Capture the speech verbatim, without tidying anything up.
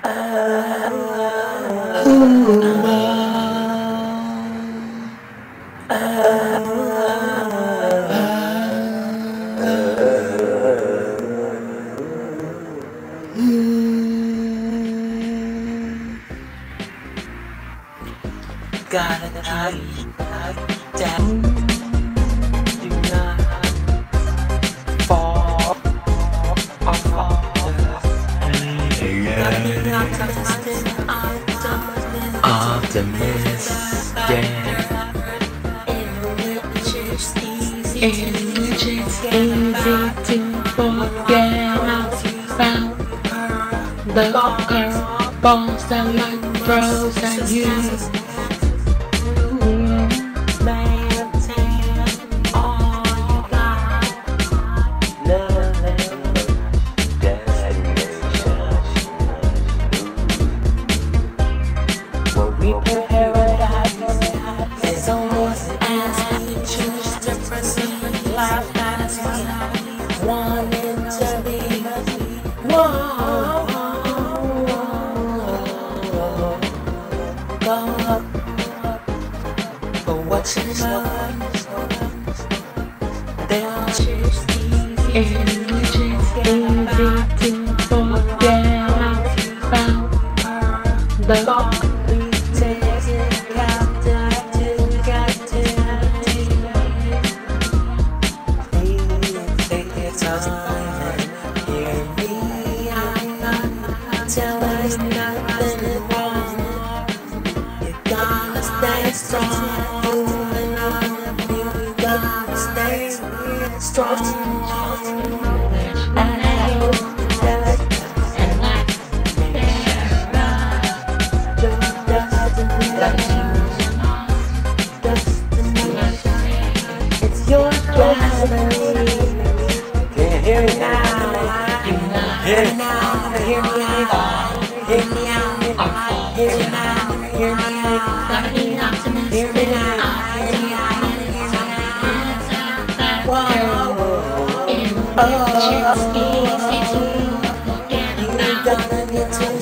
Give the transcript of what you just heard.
Gotta keep down. Do not fall off. Optimist, yeah. In which it's easy to forget about the curveballs that life throws at you. We prepare paradise. It's almost as we choose different life as we wanted to be. Whoa, go up for what you love. They'll choose easy. In which it's easy to forget about the tell us nothing wrong. You gotta stay strong. Moving on, you gotta stay strong. And I hope that and like just destiny. It's your destiny. Hear me now. Hear me now. Hear me out. Hear me out. Hear me out. Hear me out. Gotta be an optimist. Hear me out. Hear me out. Hear me out. Whoa. In which it's easy to forget about.